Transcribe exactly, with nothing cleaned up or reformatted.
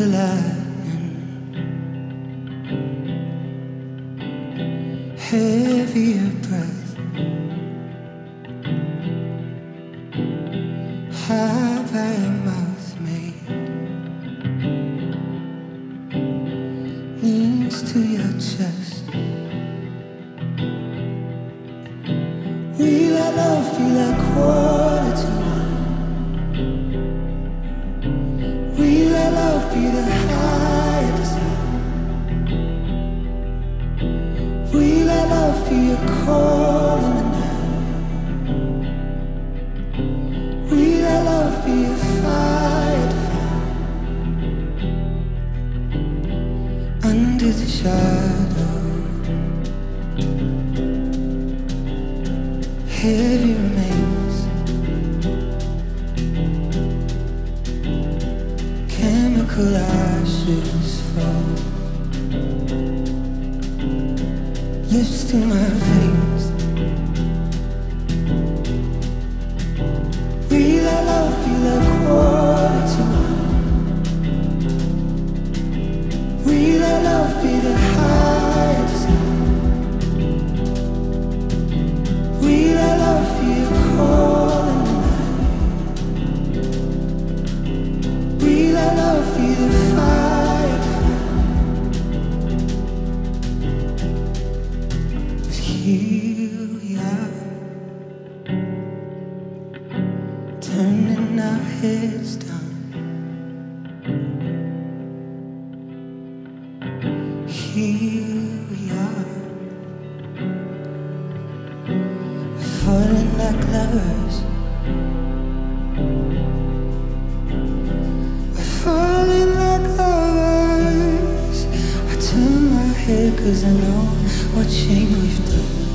the lion. Heavier breath, high by your mouth made, knees to your chest. We let love be like quarter to one. We let love be the higher desire. We let love be a call in the night. We let love be a fire divine. Under the shadow, heavy remains, chemical ashes fall. Lips to my veins. We let love be like water to wine. We let love be the higher desire. We let love be a call in the night. We let love be the fire divine. Here we are, turning our heads down. Here we are, falling like lovers. We're falling like lovers. I turn my head 'cause I know what shame we've done.